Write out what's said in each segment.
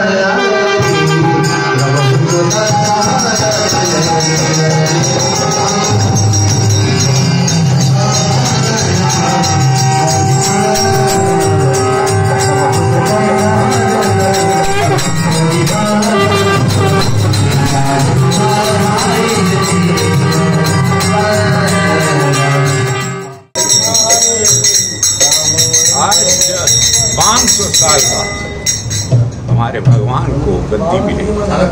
आज 500 साल बाद हमारे भगवान को गद्दी मिली।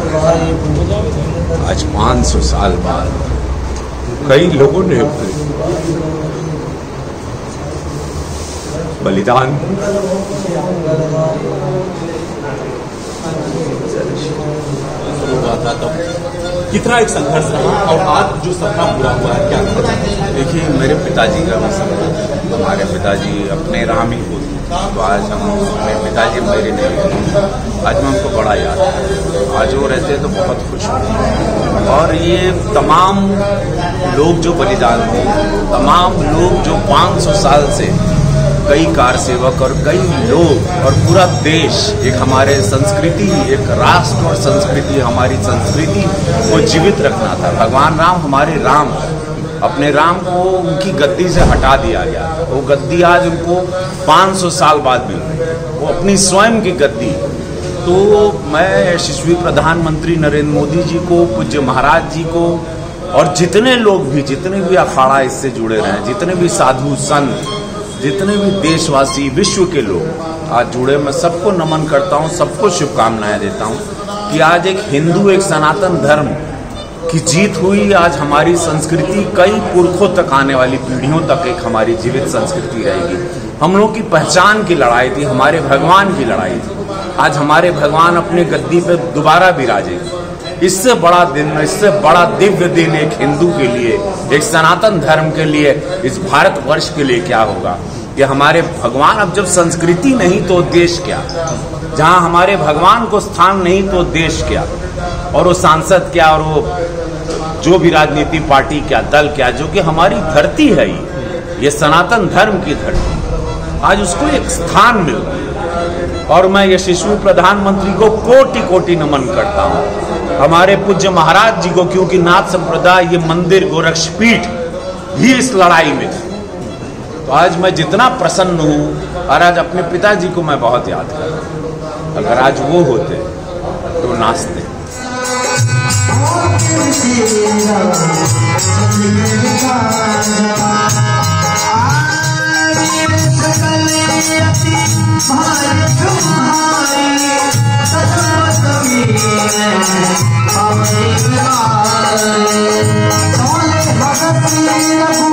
आज 500 साल बाद कई लोगों ने बलिदान कितना एक संघर्ष रहा और आज जो सपना पूरा हुआ है क्या? देखिए, मेरे पिताजी का मसला, हमारे पिताजी अपने राम ही होते, तो आज हम मेरे पिताजी मेरे नहीं, आज मैं उनको बड़ा याद है। आज वो रहते तो बहुत खुश होते। और ये तमाम लोग जो बलिदान हुए, तमाम लोग जो 500 साल से कई कार सेवक और कई लोग और पूरा देश, एक हमारे संस्कृति, एक राष्ट्र और संस्कृति, हमारी संस्कृति को जीवित रखना था। भगवान राम, हमारे राम, अपने राम को उनकी गद्दी से हटा दिया गया। वो गद्दी आज उनको 500 साल बाद मिल रही, वो अपनी स्वयं की गद्दी। तो मैं यशस्वी प्रधानमंत्री नरेंद्र मोदी जी को, पूज्य महाराज जी को और जितने लोग भी, जितने भी अखाड़ा इससे जुड़े रहे, जितने भी साधु संत, जितने भी देशवासी, विश्व के लोग आज जुड़े, मैं सबको नमन करता हूँ, सबको शुभकामनाएं देता हूँ कि आज एक हिंदू, एक सनातन धर्म की जीत हुई। आज हमारी संस्कृति कई पुरखों तक, आने वाली पीढ़ियों तक एक हमारी जीवित संस्कृति रहेगी। हम लोग की पहचान की लड़ाई थी, हमारे भगवान की लड़ाई थी। आज हमारे भगवान अपने गद्दी पे दोबारा विराजेंगे। इससे बड़ा दिन, इससे बड़ा दिव्य दिन एक हिंदू के लिए, एक सनातन धर्म के लिए, इस भारतवर्ष के लिए क्या होगा कि हमारे भगवान, अब जब संस्कृति नहीं तो देश क्या, जहां हमारे भगवान को स्थान नहीं तो देश क्या, और वो सांसद क्या, और वो जो भी राजनीति पार्टी क्या, दल क्या, जो कि हमारी धरती है, ये सनातन धर्म की धरती, आज उसको एक स्थान मिल रहा है। और मैं यशस्वी प्रधानमंत्री को कोटि कोटि नमन करता हूँ, हमारे पूज्य महाराज जी को, क्योंकि नाथ संप्रदाय, ये मंदिर, गोरक्षपीठ भी इस लड़ाई में थे। तो आज मैं जितना प्रसन्न हूँ, और आज अपने पिताजी को मैं बहुत याद कर रहा हूँ। अगर आज वो होते तो नाचते।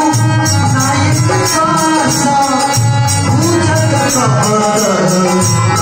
भगत